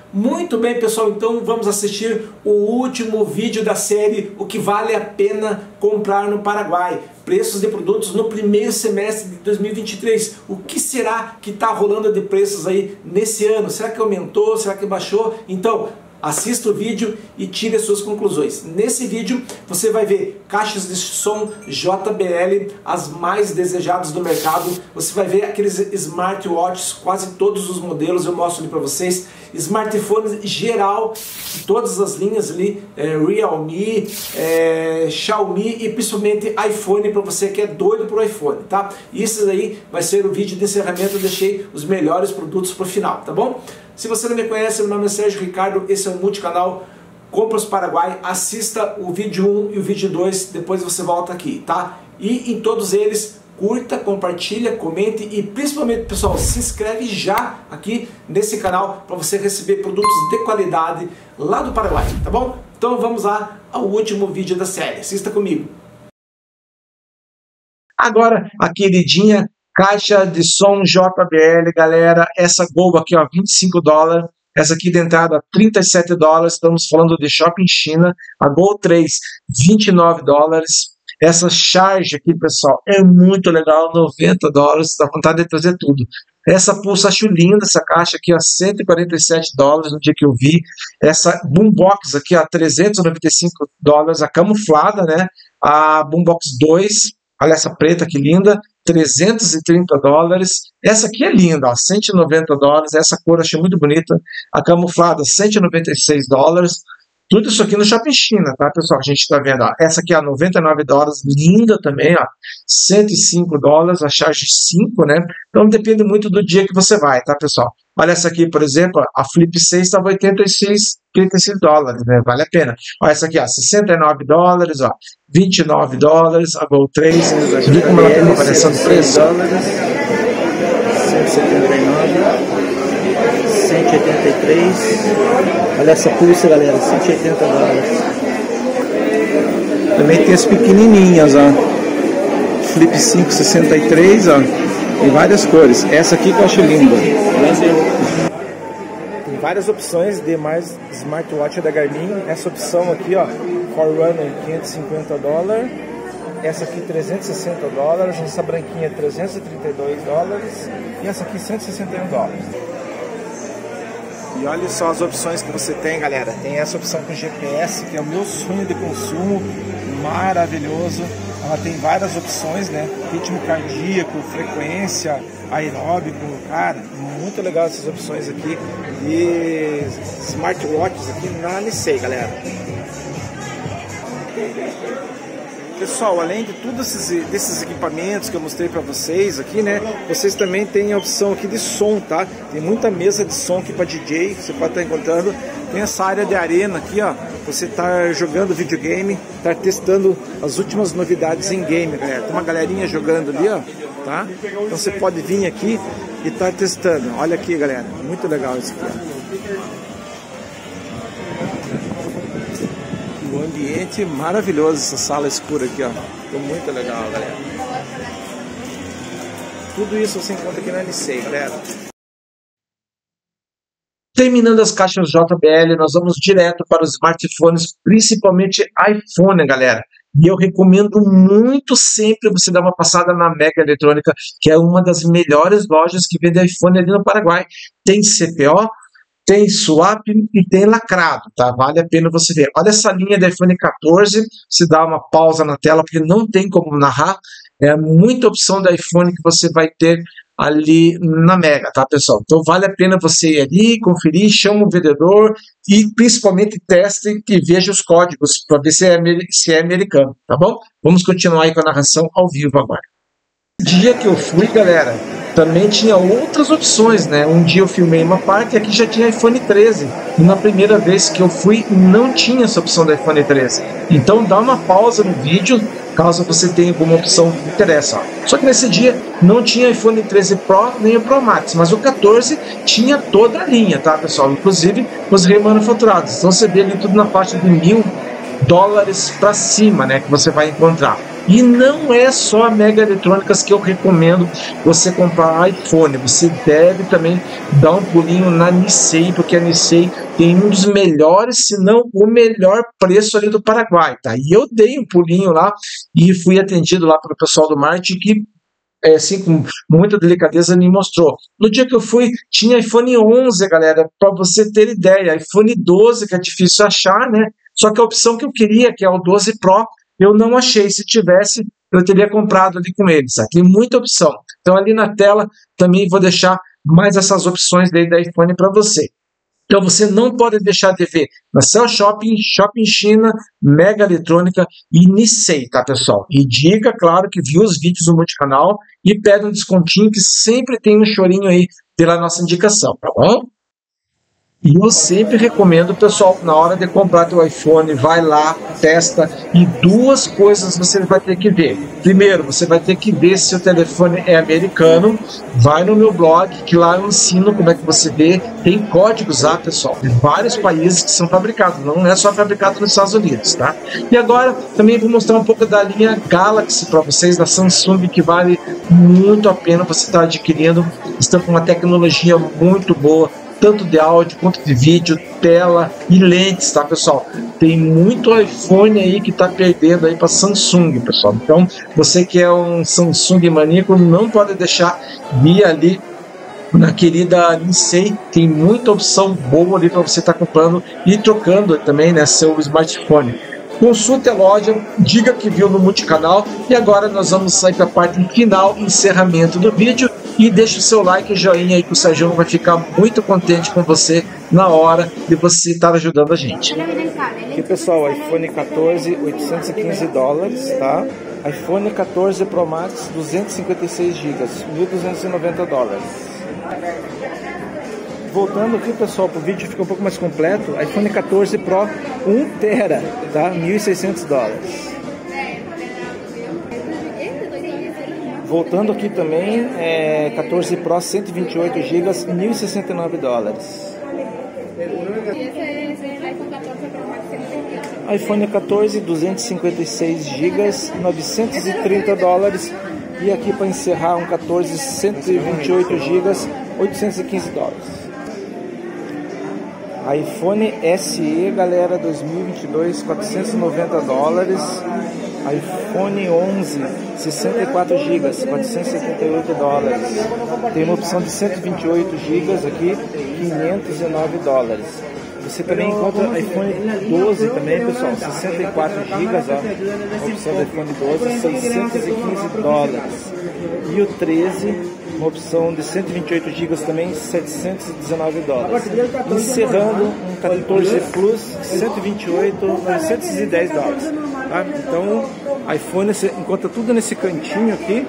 Muito bem, pessoal, então vamos assistir o último vídeo da série O que vale a pena comprar no Paraguai. Preços de produtos no primeiro semestre de 2023. O que será que está rolando de preços aí nesse ano? Será que aumentou? Será que baixou? Então, assista o vídeo e tire as suas conclusões. Nesse vídeo você vai ver caixas de som JBL, as mais desejadas do mercado. Você vai ver aqueles smartwatches, quase todos os modelos, eu mostro ali para vocês. Smartphones geral, todas as linhas ali, Realme, Xiaomi e principalmente iPhone, para você que é doido pro iPhone, tá? E isso aí vai ser o vídeo de encerramento. Eu deixei os melhores produtos pro final, tá bom? Se você não me conhece, meu nome é Sérgio Ricardo, esse é o multicanal Compras Paraguai. Assista o vídeo 1 e o vídeo 2, depois você volta aqui, tá? E em todos eles, curta, compartilha, comente e principalmente, pessoal, se inscreve já aqui nesse canal para você receber produtos de qualidade lá do Paraguai, tá bom? Então vamos lá ao último vídeo da série, assista comigo. Agora, a queridinha caixa de som JBL, galera, essa Gol aqui, ó, $25, essa aqui de entrada $37, estamos falando de Shopping China, a Gol 3, $29, essa Charge aqui, pessoal, é muito legal, $90, dá vontade de trazer tudo. Essa pulsa, acho linda essa caixa aqui, ó, $147 no dia que eu vi. Essa Boombox aqui, ó, $395, a camuflada, né, a Boombox 2, olha essa preta que linda, $330. Essa aqui é linda, ó, $190. Essa cor achei muito bonita. A camuflada, $196. Tudo isso aqui no Shopping China, tá, pessoal? A gente tá vendo, ó. Essa aqui, ó, $99, linda também, ó. $105, a Charge 5, né? Então depende muito do dia que você vai, tá, pessoal? Olha essa aqui, por exemplo, a Flip 6 estava $85, né? Vale a pena. Olha essa aqui, ó, $69, ó. $29, a Gol 3, viu como ela tem uma variação de preço? 179, 183. Olha essa pulsa, galera, $180. Também tem as pequenininhas, ó. Flip 5, 63, ó. Em várias cores. Essa aqui que eu acho linda. Tem várias opções de mais smartwatch da Garmin. Essa opção aqui, ó, Forerunner, $550. Essa aqui $360. Essa branquinha $332. E essa aqui $161. E olha só as opções que você tem, galera. Tem essa opção com GPS, que é o meu sonho de consumo, maravilhoso. Ela tem várias opções, né? Ritmo cardíaco, frequência, aeróbico, cara, muito legal essas opções aqui. E smartwatches aqui na Nicei, galera. Pessoal, além de todos desses equipamentos que eu mostrei para vocês aqui, né? Vocês também têm a opção aqui de som, tá? Tem muita mesa de som aqui para DJ, você pode estar encontrando. Tem essa área de arena aqui, ó. Você tá jogando videogame, tá testando as últimas novidades em game, galera. Tem uma galerinha jogando ali, ó, tá? Então você pode vir aqui e tá testando. Olha aqui, galera, muito legal isso aqui, ó. O ambiente maravilhoso, essa sala escura aqui, ó. Ficou muito legal, galera. Tudo isso você encontra aqui na Nicei, galera. Terminando as caixas JBL, nós vamos direto para os smartphones, principalmente iPhone, galera. E eu recomendo muito sempre você dar uma passada na Mega Eletrônica, que é uma das melhores lojas que vende iPhone ali no Paraguai. Tem CPO, tem swap e tem lacrado, tá? Vale a pena você ver. Olha essa linha do iPhone 14, se dá uma pausa na tela, porque não tem como narrar. É muita opção do iPhone que você vai ter ali na Mega, tá, pessoal? Então vale a pena você ir ali, conferir, chama o vendedor e principalmente teste e veja os códigos para ver se é americano, tá bom? Vamos continuar aí com a narração ao vivo agora. No dia que eu fui, galera, também tinha outras opções, né? Um dia eu filmei uma parte e aqui já tinha iPhone 13. E na primeira vez que eu fui, não tinha essa opção do iPhone 13. Então dá uma pausa no vídeo, caso você tenha alguma opção que interessa. Ó. Só que nesse dia não tinha iPhone 13 Pro nem o Pro Max, mas o 14 tinha toda a linha, tá, pessoal? Inclusive os remanufaturados. Então você vê ali tudo na faixa de $1.000 para cima, né? Que você vai encontrar. E não é só a Mega Eletrônicas que eu recomendo você comprar iPhone. Você deve também dar um pulinho na Nissei, porque a Nissei tem um dos melhores, se não o melhor preço ali do Paraguai, tá? E eu dei um pulinho lá e fui atendido lá pelo pessoal do marketing que assim, com muita delicadeza, me mostrou. No dia que eu fui, tinha iPhone 11, galera, para você ter ideia. iPhone 12, que é difícil achar, né? Só que a opção que eu queria, que é o 12 Pro, eu não achei. Se tivesse, eu teria comprado ali com eles. Tem muita opção. Então, ali na tela, também vou deixar mais essas opções daí da iPhone para você. Então você não pode deixar de ver na Cell Shopping, Shopping China, Mega Eletrônica e Nissei, tá, pessoal? E dica, claro, que viu os vídeos do multicanal e pede um descontinho, que sempre tem um chorinho aí pela nossa indicação, tá bom? E eu sempre recomendo, pessoal, na hora de comprar teu iPhone, vai lá, testa, e duas coisas você vai ter que ver. Primeiro, você vai ter que ver se o telefone é americano. Vai no meu blog, que lá eu ensino como é que você vê. Tem códigos lá, pessoal, de vários países que são fabricados, não é só fabricado nos Estados Unidos, tá? E agora, também vou mostrar um pouco da linha Galaxy para vocês, da Samsung, que vale muito a pena você estar adquirindo. Estão com uma tecnologia muito boa, tanto de áudio quanto de vídeo, tela e lentes, tá, pessoal? Tem muito iPhone aí que tá perdendo aí para Samsung, pessoal. Então, você que é um Samsung maníaco, não pode deixar de ir ali na querida Nissei. Tem muita opção boa ali para você estar comprando e trocando também, né, seu smartphone. Consulte a loja, diga que viu no multicanal, e agora nós vamos sair para a parte final, encerramento do vídeo, e deixa o seu like e joinha aí que o Sérgio vai ficar muito contente com você na hora de você estar ajudando a gente. Aqui, pessoal, iPhone 14, 815 dólares, tá? iPhone 14 Pro Max, 256 GB, 1.290 dólares. Voltando aqui, pessoal, para o vídeo ficar um pouco mais completo, iPhone 14 Pro 1 TB, tá? 1.600 dólares. Voltando aqui também, 14 Pro 128 GB, 1.069 dólares. iPhone 14 256 GB, 930 dólares. E aqui para encerrar um 14 128 GB, 815 dólares. iPhone SE, galera, 2022, 490 dólares. iPhone 11, 64 GB, 478 dólares. Tem uma opção de 128 GB aqui, 509 dólares. Você também encontra iPhone 12 também, pessoal, 64 GB, ó. A opção do iPhone 12, 615 dólares. E o 13, uma opção de 128 GB também, 719 dólares. Encerrando um 14 Plus, 128, 910 dólares. Tá? Então, iPhone, você encontra tudo nesse cantinho aqui.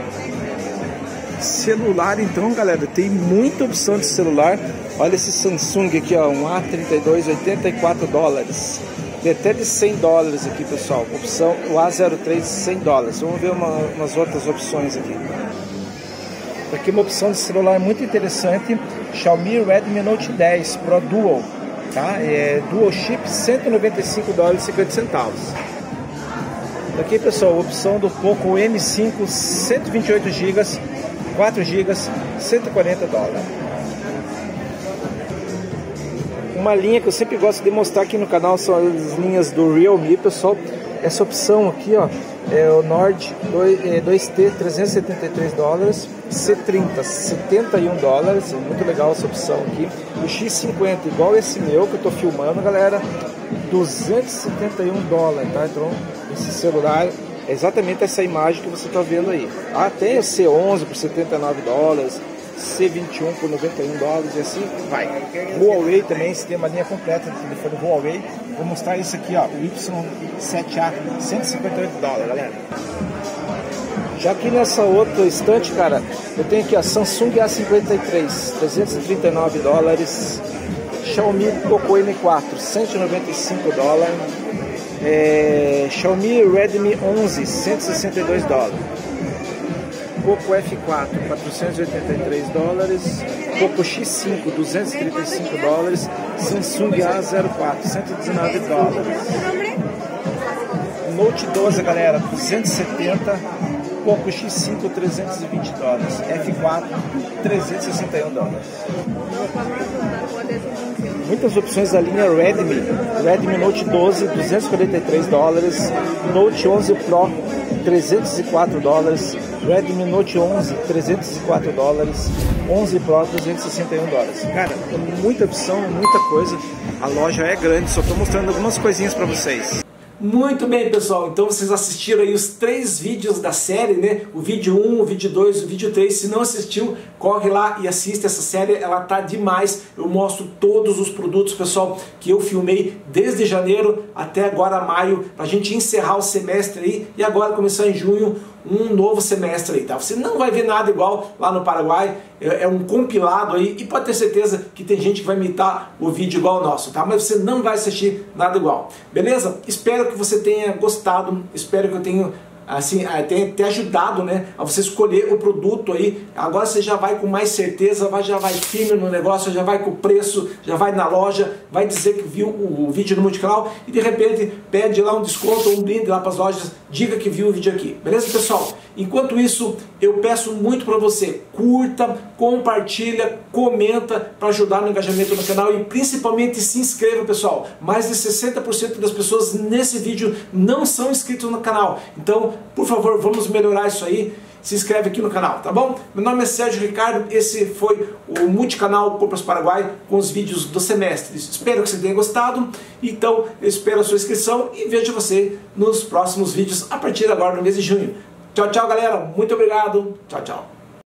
Celular, então, galera, tem muita opção de celular. Olha esse Samsung aqui, ó, um A32, 84 dólares. Tem até de 100 dólares aqui, pessoal. Opção, o A03, 100 dólares. Vamos ver umas outras opções aqui. Aqui uma opção de celular muito interessante, Xiaomi Redmi Note 10 Pro Dual, tá? Dual Chip, 195 dólares e 50 centavos. Aqui, pessoal, opção do Poco M5, 128 GB, 4 GB, 140 dólares. Uma linha que eu sempre gosto de mostrar aqui no canal são as linhas do Realme, pessoal. Essa opção aqui, ó, é o Nord 2T, 373 dólares, C30, 71 dólares, muito legal essa opção aqui. O X50, igual esse meu que eu tô filmando, galera, 271 dólares, tá? Então, esse celular é exatamente essa imagem que você tá vendo aí. Tem o C11 por 79 dólares, C21 por 91 dólares e assim vai. Huawei também, você tem uma linha completa de telefone Huawei. Vou mostrar isso aqui, ó, o Y7A, 158 dólares, galera. Já aqui nessa outra estante, cara, eu tenho aqui a Samsung A53, 339 dólares. Xiaomi Poco M4, 195 dólares. Xiaomi Redmi 11, 162 dólares. Poco F4, 483 dólares. Poco X5, 235 dólares. Samsung A04, 119 dólares. Note 12, galera, 270, Poco X5, 320 dólares, F4, 361 dólares. Muitas opções da linha Redmi, Redmi Note 12, 243 dólares, Note 11 Pro, 304 dólares, Redmi Note 11, 304 dólares, 11 Pro, 261 dólares. Cara, tem muita opção, muita coisa. A loja é grande, só estou mostrando algumas coisinhas para vocês. Muito bem, pessoal, então vocês assistiram aí os 3 vídeos da série, né? O vídeo 1, o vídeo 2, o vídeo 3. Se não assistiu, corre lá e assiste essa série, ela tá demais. Eu mostro todos os produtos, pessoal, que eu filmei desde janeiro até agora maio, pra gente encerrar o semestre aí e agora começar em junho um novo semestre aí, tá? Você não vai ver nada igual lá no Paraguai, é um compilado aí, e pode ter certeza que tem gente que vai imitar o vídeo igual ao nosso, tá? Mas você não vai assistir nada igual, beleza? Espero que você tenha gostado, espero que eu tenha assim, tem te ajudado, né, a você escolher o produto aí. Agora você já vai com mais certeza, já vai firme no negócio, já vai com o preço, já vai na loja, vai dizer que viu o vídeo no multicanal e de repente pede lá um desconto ou um brinde lá para as lojas, diga que viu o vídeo aqui, beleza, pessoal? Enquanto isso, eu peço muito para você, curta, compartilha, comenta para ajudar no engajamento no canal e principalmente se inscreva, pessoal. Mais de 60% das pessoas nesse vídeo não são inscritos no canal, então por favor, vamos melhorar isso aí. Se inscreve aqui no canal, tá bom? Meu nome é Sérgio Ricardo, esse foi o multicanal Compras Paraguai com os vídeos do semestre. Espero que você tenha gostado, então eu espero a sua inscrição e vejo você nos próximos vídeos a partir de agora no mês de junho. Tchau, tchau, galera, muito obrigado, tchau, tchau.